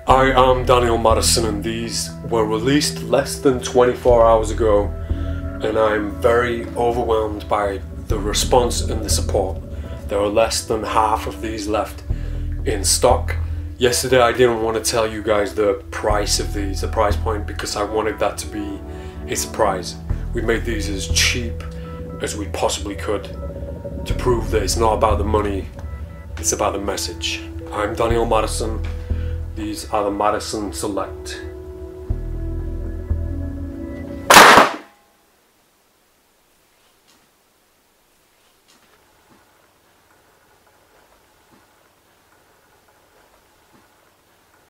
I am Daniel Madison, and these were released less than 24 hours ago, and I'm very overwhelmed by the response and the support. There are less than half of these left in stock. Yesterday I didn't want to tell you guys the price of these, the price point, because I wanted that to be a surprise. We made these as cheap as we possibly could to prove that it's not about the money, it's about the message. I'm Daniel Madison. These are the Madison Select.